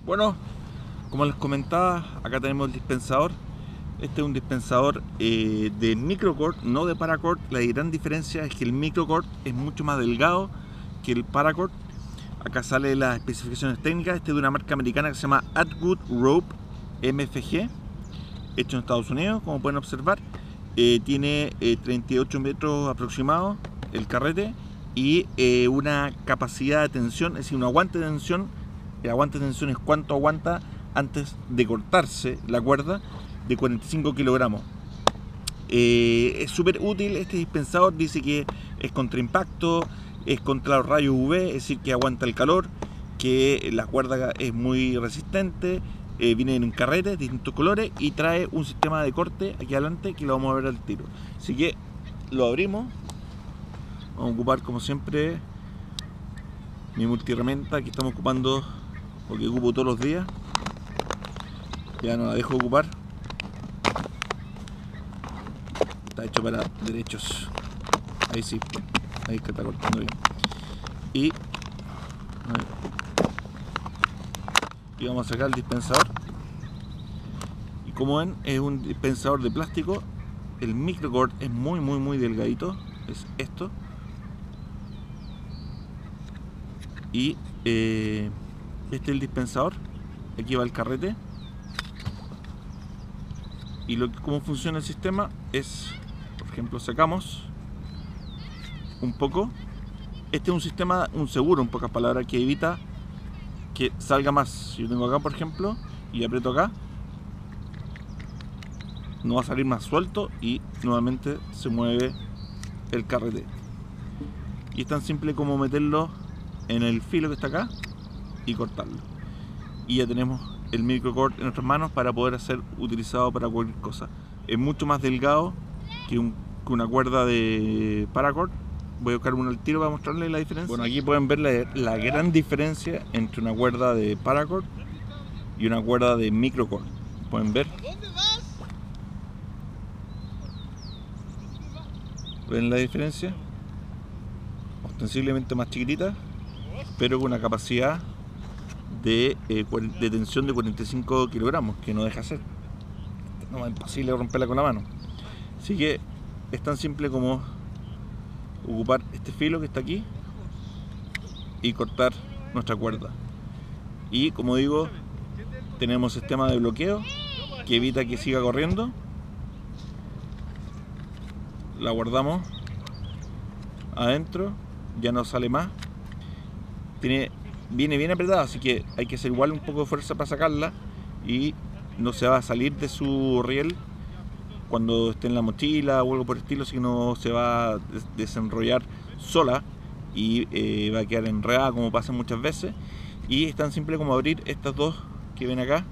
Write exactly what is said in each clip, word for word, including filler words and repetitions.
Bueno, como les comentaba, acá tenemos el dispensador. Este es un dispensador eh, de microcord, no de paracord. La gran diferencia es que el microcord es mucho más delgado que el paracord. Acá sale las especificaciones técnicas. Este es de una marca americana que se llama Atwood Rope M F G, hecho en Estados Unidos, como pueden observar. Eh, tiene eh, treinta y ocho metros aproximados el carrete y eh, una capacidad de tensión, es decir, un aguante de tensión. El aguante de tensión es cuánto aguanta antes de cortarse la cuerda, de cuarenta y cinco kilogramos. Eh, es súper útil este dispensador. Dice que es contra impacto, es contra los rayos U V, es decir, que aguanta el calor, que la cuerda es muy resistente. Eh, viene en un carrete de distintos colores y trae un sistema de corte aquí adelante que lo vamos a ver al tiro. Así que lo abrimos. Vamos a ocupar, como siempre, mi multiherramienta que estamos ocupando, porque ocupo todos los días. Ya no la dejo ocupar. Está hecho para derechos. Ahí sí, ahí que está cortando bien. Y, y vamos a sacar el dispensador. Y como ven, es un dispensador de plástico. El microcord es muy muy muy delgadito. Es esto. Y eh, este es el dispensador. Aquí va el carrete. Y lo que, cómo funciona el sistema es, por ejemplo, sacamos un poco. Este es un sistema, un seguro, en pocas palabras, que evita que salga más. Yo tengo acá, por ejemplo, y aprieto acá, no va a salir más suelto y nuevamente se mueve el carrete. Y es tan simple como meterlo en el filo que está acá y cortarlo. Y ya tenemos el microcord en nuestras manos para poder ser utilizado para cualquier cosa. Es mucho más delgado que, un, que una cuerda de paracord. Voy a buscar uno al tiro para mostrarles la diferencia. Bueno, aquí pueden ver la, la gran diferencia entre una cuerda de paracord y una cuerda de microcord. Pueden ver. ¿Ven la diferencia? Ostensiblemente más chiquitita, pero con una capacidad de, eh, de tensión de cuarenta y cinco kilogramos, que no deja hacer. No es imposible romperla con la mano. Así que es tan simple como ocupar este filo que está aquí y cortar nuestra cuerda. Y como digo, tenemos sistema de bloqueo que evita que siga corriendo. La guardamos adentro, ya no sale más. Tiene, viene bien apretada, así que hay que hacer igual un poco de fuerza para sacarla y no se va a salir de su riel cuando esté en la mochila o algo por el estilo, sino se va a desenrollar sola y eh, va a quedar enredada, como pasa muchas veces. Y es tan simple como abrir estas dos que ven acá,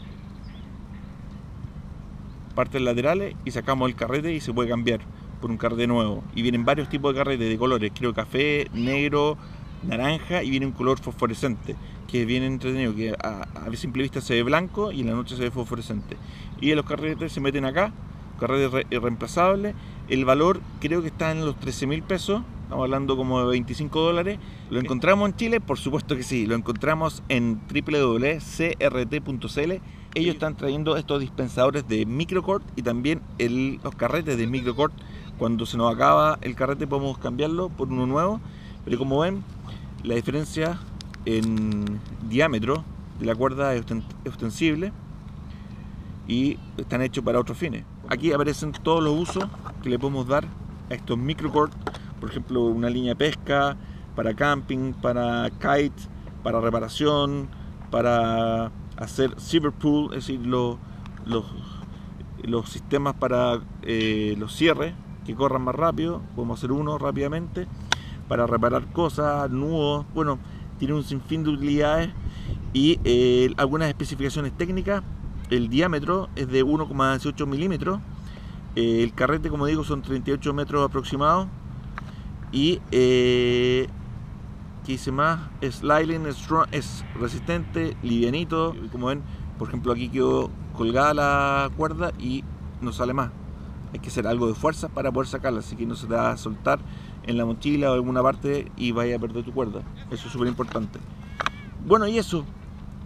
partes laterales, y sacamos el carrete y se puede cambiar por un carrete nuevo. Y vienen varios tipos de carretes de colores, creo café, negro, naranja, y viene un color fosforescente que es bien entretenido, que a, a simple vista se ve blanco y en la noche se ve fosforescente. Y los carretes se meten acá, carrete re, reemplazable. El valor creo que está en los trece mil pesos, estamos hablando como de veinticinco dólares. ¿Lo encontramos en Chile? Por supuesto que sí, lo encontramos en w w w punto c r t punto c l. Ellos están trayendo estos dispensadores de microcord y también el, los carretes de microcord. Cuando se nos acaba el carrete podemos cambiarlo por uno nuevo, pero como ven, la diferencia en diámetro de la cuerda es ostensible y están hechos para otros fines. Aquí aparecen todos los usos que le podemos dar a estos microcord, por ejemplo, una línea de pesca, para camping, para kite, para reparación, para hacer cyberpool, es decir, los, los, los sistemas para eh, los cierres que corran más rápido. Podemos hacer uno rápidamente para reparar cosas, nudos. Bueno, tiene un sinfín de utilidades y eh, algunas especificaciones técnicas. El diámetro es de uno coma dieciocho milímetros. Eh, el carrete, como digo, son treinta y ocho metros aproximados. Y eh, ¿qué dice más? Sliding, strong, es resistente, livianito. Como ven, por ejemplo, aquí quedó colgada la cuerda y no sale más. Hay que hacer algo de fuerza para poder sacarla, así que no se te va a soltar en la mochila o en alguna parte y vaya a perder tu cuerda. Eso es súper importante. Bueno, y eso,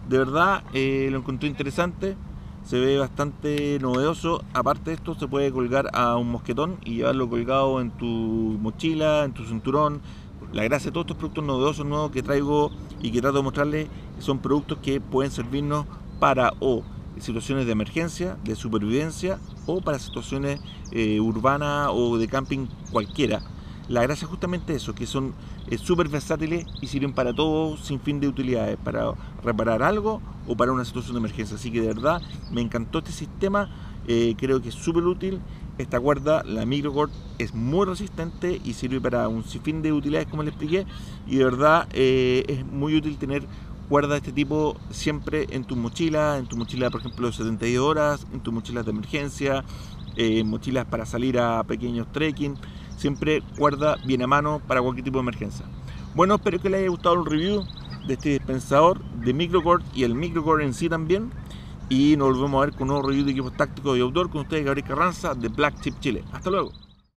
De verdad eh, lo encontré interesante, se ve bastante novedoso. Aparte de esto, se puede colgar a un mosquetón y llevarlo colgado en tu mochila, en tu cinturón. La gracia de todos estos productos novedosos nuevos que traigo y que trato de mostrarles son productos que pueden servirnos para o situaciones de emergencia, de supervivencia, o para situaciones eh, urbanas o de camping cualquiera. La gracia es justamente eso, que son súper versátiles y sirven para todo sin fin de utilidades, para reparar algo o para una situación de emergencia. Así que de verdad me encantó este sistema, eh, creo que es súper útil. Esta cuerda, la Microcord, es muy resistente y sirve para un sinfín de utilidades, como les expliqué, y de verdad eh, es muy útil tener cuerdas de este tipo siempre en tu mochila, en tu mochila por ejemplo de setenta y dos horas, en tus mochilas de emergencia, eh, mochilas para salir a pequeños trekking. Siempre cuerda bien a mano para cualquier tipo de emergencia. Bueno, espero que les haya gustado el review de este dispensador de Microcord y el Microcord en sí también. Y nos volvemos a ver con un nuevo review de equipos tácticos y outdoor con ustedes, Gabriel Carranza de Black Chip Chile. Hasta luego.